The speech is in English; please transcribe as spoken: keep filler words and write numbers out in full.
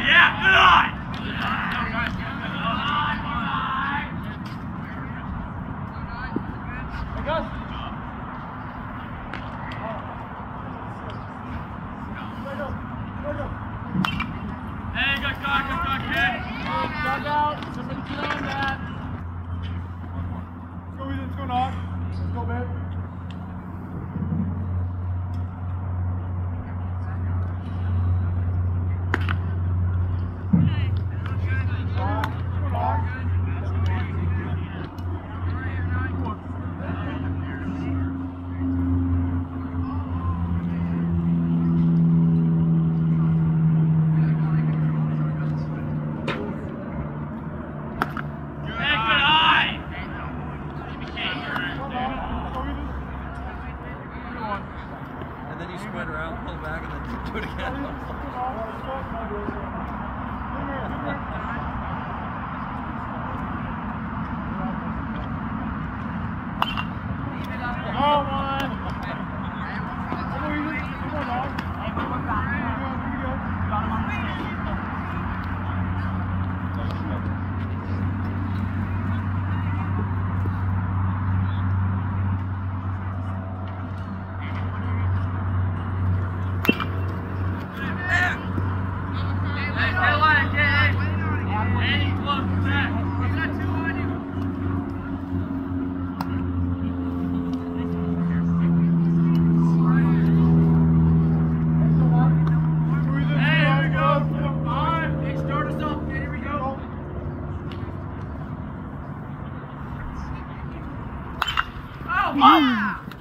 yeah, good eye. Hey, good guy, good guy, kid. Dug out. Somebody get on that. Let's go, Ethan. Let's go, Nog. Let's go, babe. And then you spread around, pull back, and then do it again. Come on! Come on, Ethan. Come on, Nog. Oh,